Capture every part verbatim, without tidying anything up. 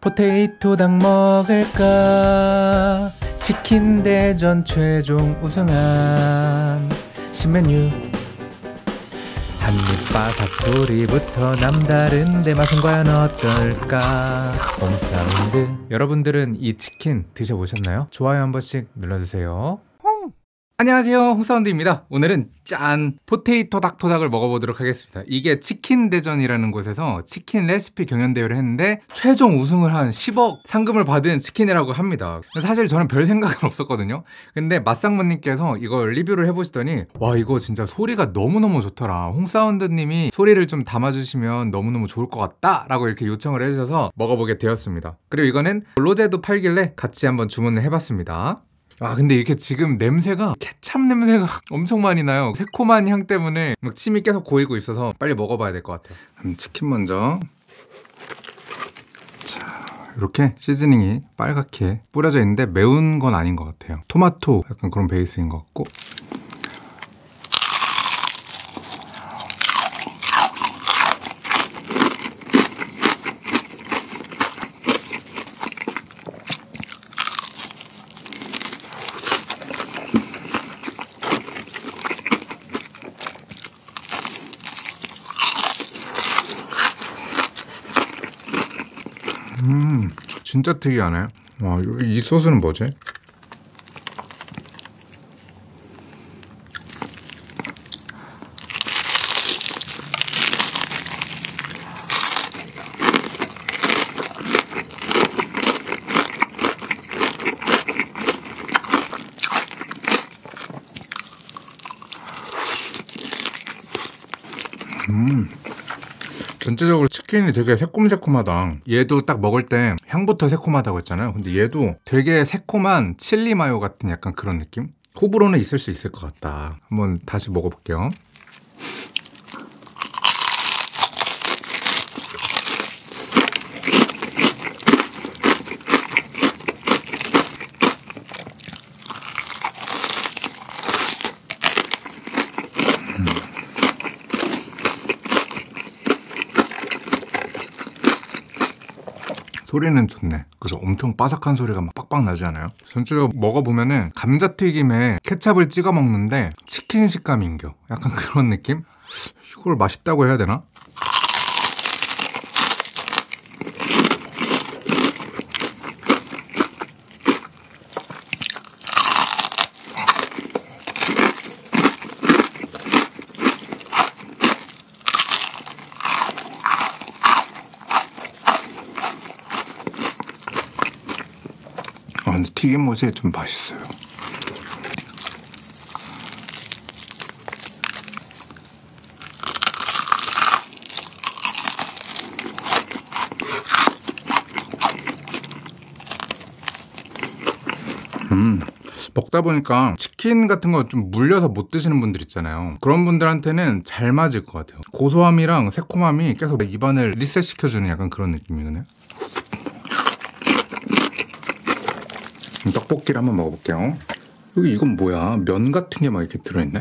포테이토 닭 먹을까? 치킨 대전 최종 우승한 신메뉴. 한입 바삭 소리부터 남다른데 맛은 과연 어떨까? 홈사운드. 여러분들은 이 치킨 드셔보셨나요? 좋아요 한 번씩 눌러주세요. 안녕하세요, 홍사운드입니다. 오늘은 짠! 포테이토 닭토닭을 먹어보도록 하겠습니다. 이게 치킨 대전이라는 곳에서 치킨 레시피 경연대회를 했는데 최종 우승을 한 십억 상금을 받은 치킨이라고 합니다. 사실 저는 별 생각은 없었거든요. 근데 맛상무님께서 이걸 리뷰를 해보시더니 와, 이거 진짜 소리가 너무너무 좋더라. 홍사운드님이 소리를 좀 담아주시면 너무너무 좋을 것 같다 라고 이렇게 요청을 해주셔서 먹어보게 되었습니다. 그리고 이거는 로제도 팔길래 같이 한번 주문을 해봤습니다. 아, 근데 이렇게 지금 냄새가 케찹 냄새가 엄청 많이 나요. 새콤한 향 때문에 막 침이 계속 고이고 있어서 빨리 먹어봐야 될 것 같아요. 음, 치킨 먼저. 자, 이렇게 시즈닝이 빨갛게 뿌려져 있는데 매운 건 아닌 것 같아요. 토마토 약간 그런 베이스인 것 같고. 음, 진짜 특이하네. 와, 이 소스는 뭐지? 음. 전체적으로 치킨이 되게 새콤새콤하다. 얘도 딱 먹을 때 향부터 새콤하다고 했잖아요. 근데 얘도 되게 새콤한 칠리 마요 같은 약간 그런 느낌? 호불호는 있을 수 있을 것 같다. 한번 다시 먹어볼게요. 소리는 좋네. 그래서 엄청 바삭한 소리가 막 빡빡 나지 않아요? 전체적으로 먹어보면은 감자튀김에 케찹을 찍어 먹는데 치킨 식감인겨. 약간 그런 느낌? 이걸 맛있다고 해야 되나? 아, 근데 튀김옷이 좀 맛있어요. 음, 먹다 보니까 치킨 같은 거 좀 물려서 못 드시는 분들 있잖아요. 그런 분들한테는 잘 맞을 것 같아요. 고소함이랑 새콤함이 계속 입안을 리셋시켜주는 약간 그런 느낌이네. 떡볶이를 한번 먹어볼게요. 여기 이건 뭐야? 면 같은 게 막 이렇게 들어있네?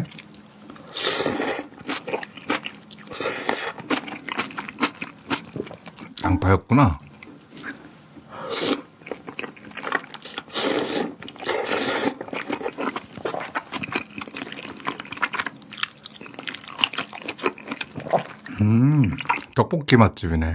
양파였구나. 음, 떡볶이 맛집이네.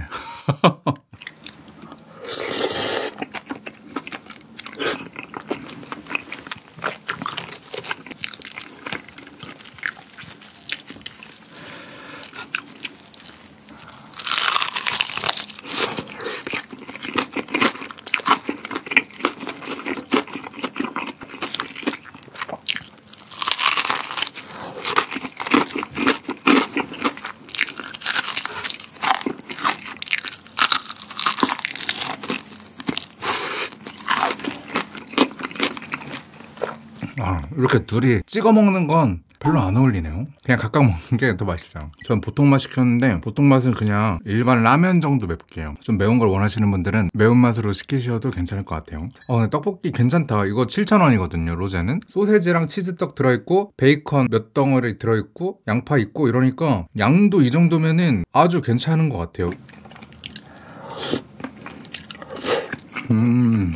아, 이렇게 둘이 찍어 먹는 건 별로 안 어울리네요. 그냥 각각 먹는 게 더 맛있어요. 전 보통 맛 시켰는데 보통 맛은 그냥 일반 라면 정도 맵게요. 좀 매운 걸 원하시는 분들은 매운맛으로 시키셔도 괜찮을 것 같아요. 어, 근데 떡볶이 괜찮다. 이거 칠천 원이거든요 로제는. 소세지랑 치즈떡 들어있고 베이컨 몇 덩어리 들어있고 양파 있고 이러니까 양도 이 정도면은 아주 괜찮은 것 같아요. 음.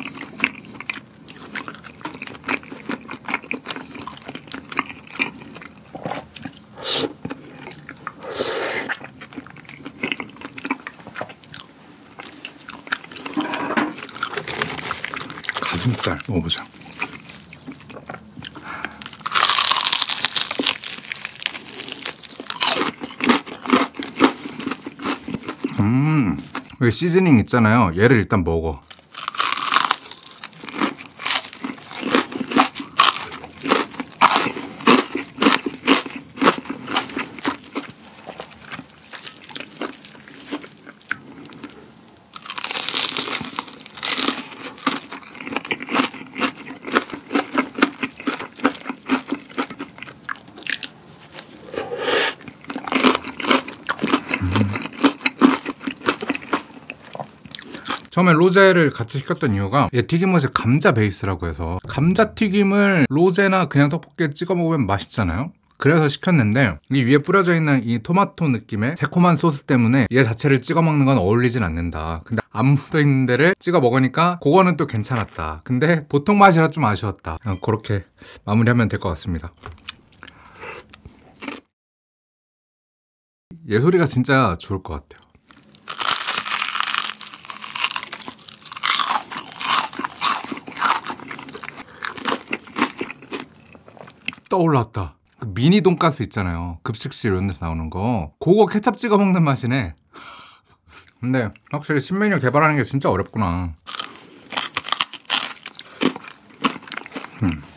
가슴살 먹어보자. 음, 여기 시즈닝 있잖아요. 얘를 일단 먹어. 처음에 로제를 같이 시켰던 이유가 얘 튀김옷이 감자 베이스라고 해서 감자튀김을 로제나 그냥 떡볶이에 찍어 먹으면 맛있잖아요. 그래서 시켰는데 이 위에 뿌려져 있는 이 토마토 느낌의 새콤한 소스 때문에 얘 자체를 찍어 먹는 건 어울리진 않는다. 근데 안 묻어있는 데를 찍어 먹으니까 그거는 또 괜찮았다. 근데 보통 맛이라 좀 아쉬웠다. 그렇게 마무리하면 될 것 같습니다. 얘 소리가 진짜 좋을 것 같아요. 떠올랐다. 그 미니 돈가스 있잖아요. 급식실 이런 데서 나오는 거. 그거 케찹 찍어 먹는 맛이네. 근데 확실히 신메뉴 개발하는 게 진짜 어렵구나. 음.